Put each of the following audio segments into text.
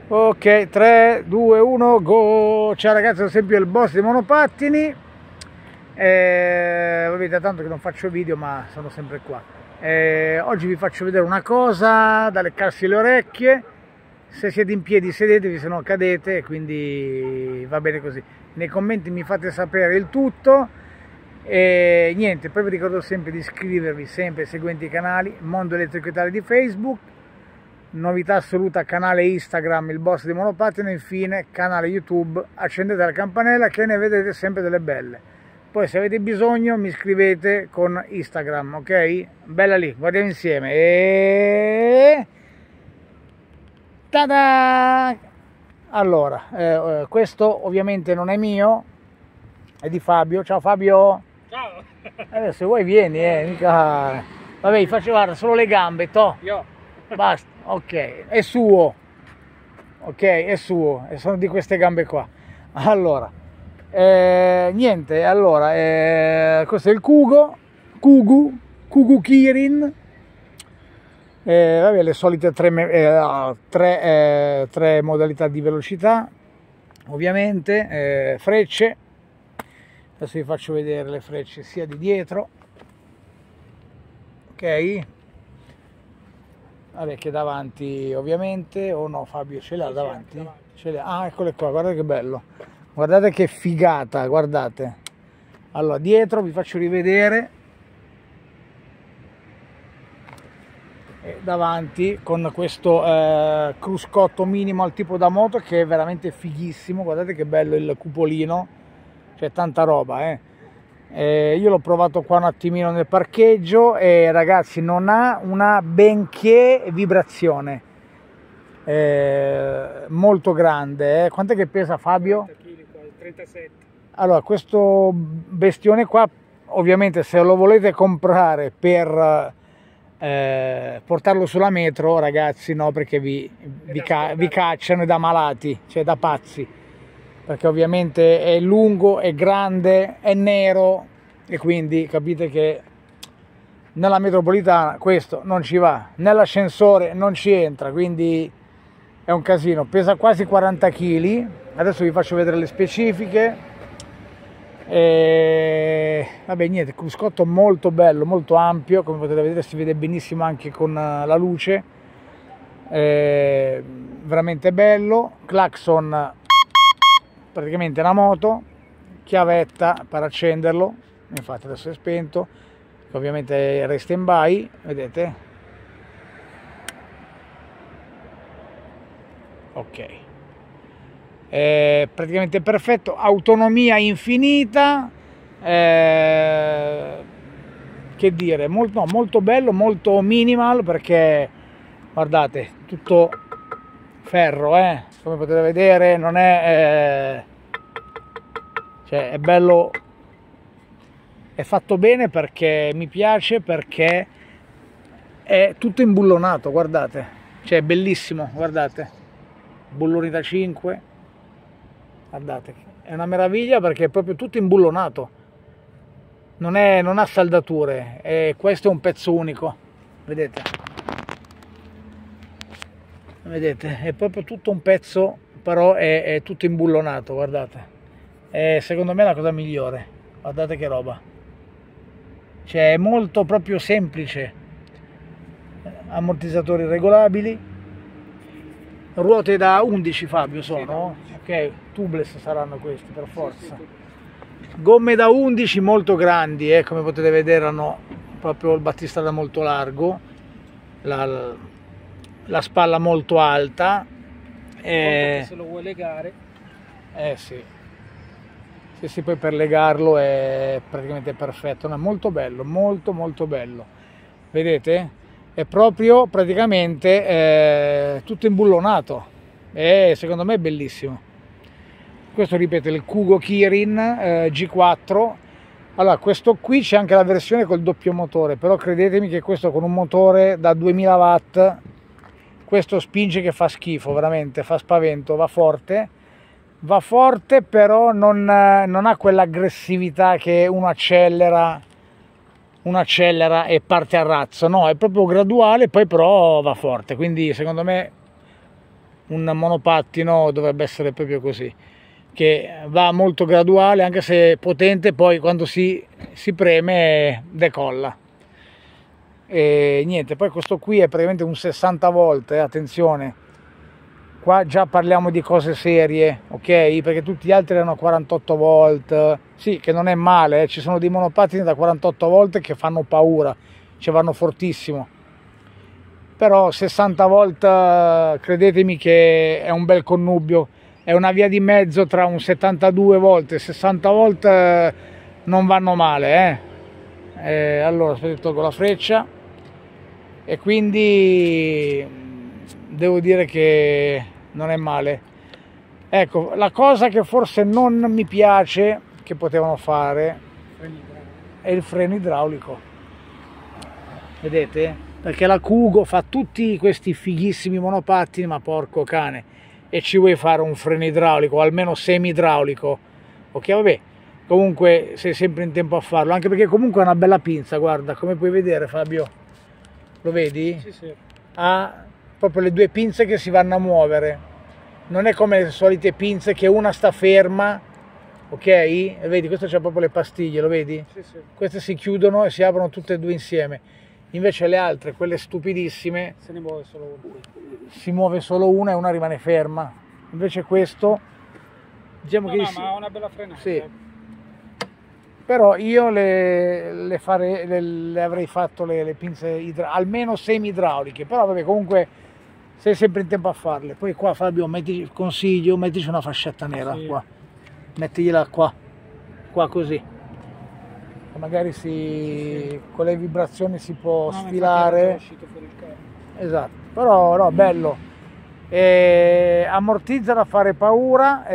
Ok, 3, 2, 1, go! Ciao ragazzi, sono sempre il boss dei monopattini. Vedete tanto che non faccio video, ma sono sempre qua. Oggi vi faccio vedere una cosa da leccarsi le orecchie. Se siete in piedi sedetevi, se no cadete, quindi va bene così. Nei commenti mi fate sapere il tutto. E niente, poi vi ricordo sempre di iscrivervi sempre ai seguenti canali: Mondo Elettrico Italia di Facebook, novità assoluta canale Instagram il boss dei monopattini, e infine canale YouTube. Accendete la campanella che ne vedete sempre delle belle. Poi se avete bisogno mi scrivete con Instagram, ok? Bella lì, guardiamo insieme. E tada! Allora, questo ovviamente non è mio, è di Fabio. Ciao Fabio. Ciao. Se vuoi vieni, mica. Vabbè, gli faccio guardare solo le gambe, to. Io. Basta, ok, è suo. Ok, è suo, e sono di queste gambe qua. Allora, niente, allora, questo è il Kugu Kirin. Vabbè, le solite tre modalità di velocità, ovviamente, frecce. Adesso vi faccio vedere le frecce sia di dietro, ok, vabbè, che davanti ovviamente, o no Fabio, ce l'ha davanti? Ce l'ha. Ah, eccole qua, guardate che bello, guardate che figata, guardate. Allora, dietro vi faccio rivedere, e davanti con questo cruscotto minimal tipo da moto che è veramente fighissimo. Guardate che bello il cupolino, c'è tanta roba, io l'ho provato qua un attimino nel parcheggio e ragazzi non ha una benché vibrazione, molto grande, Quant'è che pesa Fabio? 37. Allora, questo bestione qua ovviamente se lo volete comprare per portarlo sulla metro, ragazzi, no, perché vi cacciano da malati, cioè da pazzi, perché ovviamente è lungo, è grande, è nero, e quindi capite che nella metropolitana questo non ci va, nell'ascensore non ci entra, quindi è un casino. Pesa quasi 40 kg. Adesso vi faccio vedere le specifiche. Vabbè, niente, cruscotto molto bello, molto ampio, come potete vedere si vede benissimo anche con la luce, veramente bello. Clacson praticamente una moto, chiavetta per accenderlo, infatti adesso è spento, ovviamente resta in by, vedete, ok, praticamente perfetto, autonomia infinita, che dire, molto bello, molto minimal, perché guardate, tutto ferro, come potete vedere, non è cioè è bello, è fatto bene, perché mi piace, perché è tutto imbullonato, guardate, cioè è bellissimo, guardate, bulloni da 5, guardate, è una meraviglia perché è proprio tutto imbullonato, non ha saldature, e questo è un pezzo unico, vedete, è proprio tutto un pezzo, però è tutto imbullonato, guardate, secondo me è la cosa migliore, guardate che roba, cioè è molto proprio semplice, ammortizzatori regolabili, ruote da 11 Fabio sono, ok, tubeless saranno questi per forza, gomme da 11 molto grandi, come potete vedere hanno proprio il battistrada molto largo, la spalla molto alta, se lo vuoi legare, sì, poi per legarlo è praticamente perfetto, è molto bello, molto bello, vedete, è proprio praticamente tutto imbullonato, e secondo me è bellissimo. Questo, ripeto, il Kugu Kirin G4. Allora, questo qui c'è anche la versione col doppio motore, però credetemi che questo con un motore da 2000 watt, questo spinge che fa schifo, veramente, fa spavento, va forte, però non ha quell'aggressività che uno accelera e parte a razzo, no, è proprio graduale, poi però va forte, quindi secondo me un monopattino dovrebbe essere proprio così, che va molto graduale, anche se potente, poi quando si preme decolla. E niente, poi questo qui è praticamente un 60 volt, attenzione, qua già parliamo di cose serie, ok? Perché tutti gli altri erano 48 volt, sì, che non è male, ci sono dei monopattini da 48 volt che fanno paura, ci vanno fortissimo, però 60 volt credetemi che è un bel connubio, è una via di mezzo tra un 72 volt e 60 volt, non vanno male, allora aspetta, tolgo la freccia, e quindi devo dire che non è male. Ecco, la cosa che forse non mi piace che potevano fare è il freno idraulico, vedete? Perché la Kugo fa tutti questi fighissimi monopattini, ma porco cane, e ci vuoi fare un freno idraulico, o almeno semi idraulico, ok? Vabbè, comunque sei sempre in tempo a farlo, anche perché comunque è una bella pinza, guarda, come puoi vedere, Fabio, lo vedi? Sì, sì. Ha proprio le due pinze che si vanno a muovere, non è come le solite pinze che una sta ferma, ok? E vedi, questo c'ha proprio le pastiglie, lo vedi? Sì, sì. Queste si chiudono e si aprono tutte e due insieme, invece le altre, quelle stupidissime, se ne muove solo una, si muove solo una e una rimane ferma, invece questo, diciamo che ma ha una bella frenata. sì. Però io le avrei fatto le pinze almeno semi idrauliche, però vabbè, comunque sei sempre in tempo a farle. Poi qua, Fabio, consiglio, mettici una fascetta nera, sì, qua, mettigliela qua così, magari sì, con le vibrazioni si può sfilare, esatto, però no, bello, ammortizza da fare paura,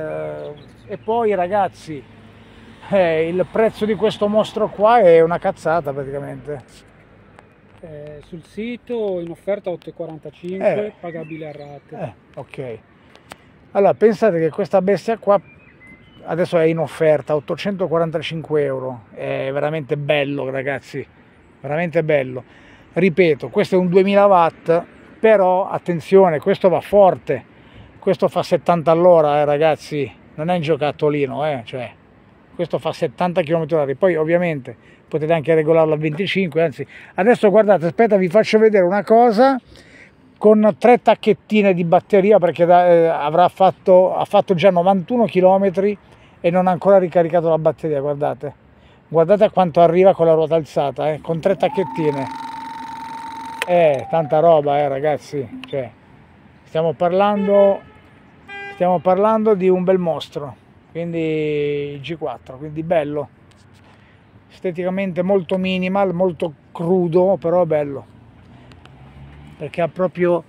e poi ragazzi, il prezzo di questo mostro qua è una cazzata praticamente. Sul sito in offerta 8,45, pagabile a rate. Ok, allora pensate che questa bestia qua adesso è in offerta 845 euro, è veramente bello ragazzi, veramente bello. Ripeto, questo è un 2000 watt, però attenzione, questo va forte, questo fa 70 all'ora, ragazzi, non è un giocattolino, cioè questo fa 70 km/h, poi ovviamente potete anche regolarlo a 25, anzi adesso guardate, aspetta, vi faccio vedere una cosa con 3 tacchettine di batteria, perché ha fatto già 91 km e non ha ancora ricaricato la batteria, guardate a quanto arriva con la ruota alzata, con 3 tacchettine, tanta roba, ragazzi, cioè, stiamo parlando di un bel mostro, quindi G4, quindi bello, esteticamente molto minimal, molto crudo, però bello, perché ha proprio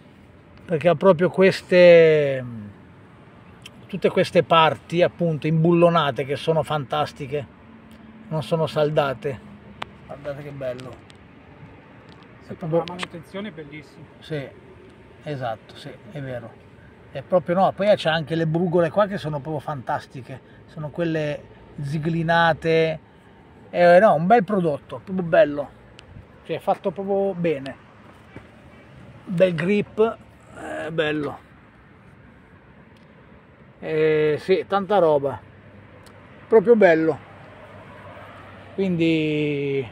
tutte queste parti appunto imbullonate che sono fantastiche, non sono saldate, guardate che bello, la manutenzione è bellissima. Sì, esatto, sì, è vero. È proprio, no, poi c'è anche le brugole qua che sono proprio fantastiche, sono quelle ziglinate, no, un bel prodotto, proprio bello, cioè fatto proprio bene, bel grip, bello, sì, tanta roba, proprio bello, quindi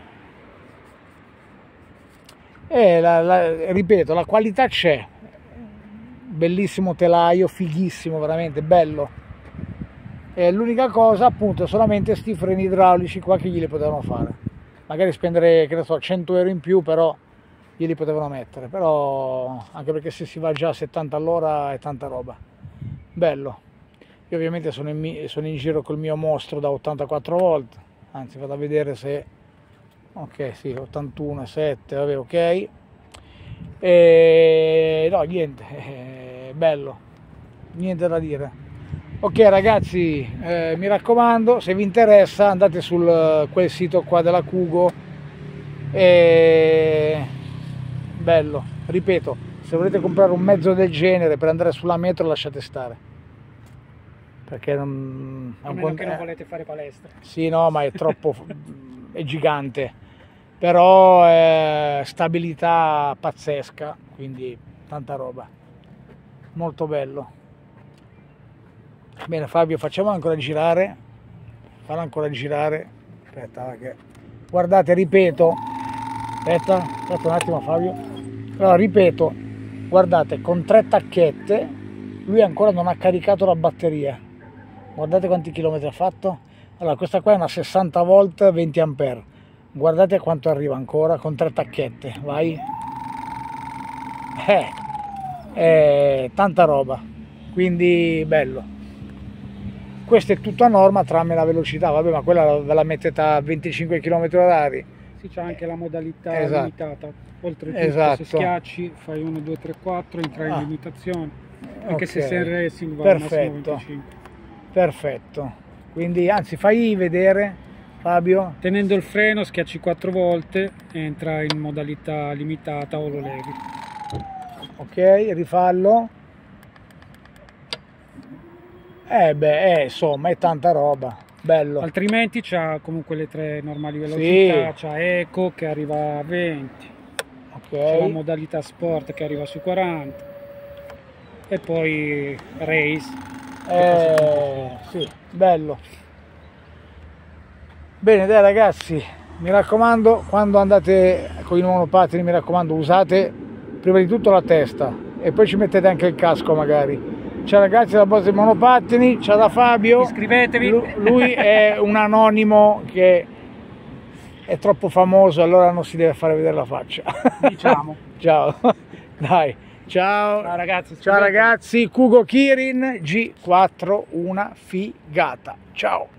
ripeto, la qualità c'è, bellissimo telaio, fighissimo, veramente bello. L'unica cosa appunto è solamente sti freni idraulici qua che glieli potevano fare, magari spendere, che ne so, 100 euro in più, però glieli potevano mettere, però anche perché se si va già a 70 all'ora è tanta roba, bello. Io ovviamente sono in giro col mio mostro da 84 volt, anzi vado a vedere se, ok, sì, 81,7, vabbè, ok. No, niente, bello, niente da dire. Ok ragazzi, mi raccomando, se vi interessa andate su quel sito qua della Kugo, bello, ripeto, se volete comprare un mezzo del genere per andare sulla metro lasciate stare, perché non, a meno che non volete fare palestra. Sì, no, ma è troppo, è gigante, però stabilità pazzesca, quindi tanta roba. molto bello. Bene Fabio, facciamo ancora girare, fallo ancora girare, aspetta che... guardate, ripeto, aspetta un attimo Fabio, allora ripeto, guardate, con 3 tacchette lui ancora non ha caricato la batteria, guardate quanti chilometri ha fatto. Allora questa qua è una 60 volt 20 ampere, guardate quanto arriva ancora con 3 tacchette, vai, tanta roba, quindi bello. Questo è tutto a norma tranne la velocità, vabbè, ma quella ve la mettete a 25 km/h. Sì, c'è anche la modalità esatto. limitata. Oltretutto, esatto. se schiacci, fai 1, 2, 3, 4, entrai in limitazione. Anche okay. Se sei in racing va perfetto. al massimo 25. Perfetto. Quindi, anzi, fai vedere, Fabio. Tenendo il freno, schiacci 4 volte, entra in modalità limitata o lo levi. Ok, rifallo. Insomma, è tanta roba, bello. Altrimenti c'ha comunque le 3 normali velocità, sì. C'ha Eco che arriva a 20, c'è la modalità Sport che arriva su 40 e poi Race. Sì, bello. Bene, dai ragazzi, mi raccomando, quando andate con i monopattini, mi raccomando, usate prima di tutto la testa e poi ci mettete anche il casco magari. Ciao ragazzi da Boss dei Monopattini, ciao da Fabio. Iscrivetevi. Lui è un anonimo che è troppo famoso, allora non si deve fare vedere la faccia. Diciamo. Ciao. Dai, ciao. Ciao ragazzi. Ciao ragazzi, Kugo Kirin G4, una figata. Ciao.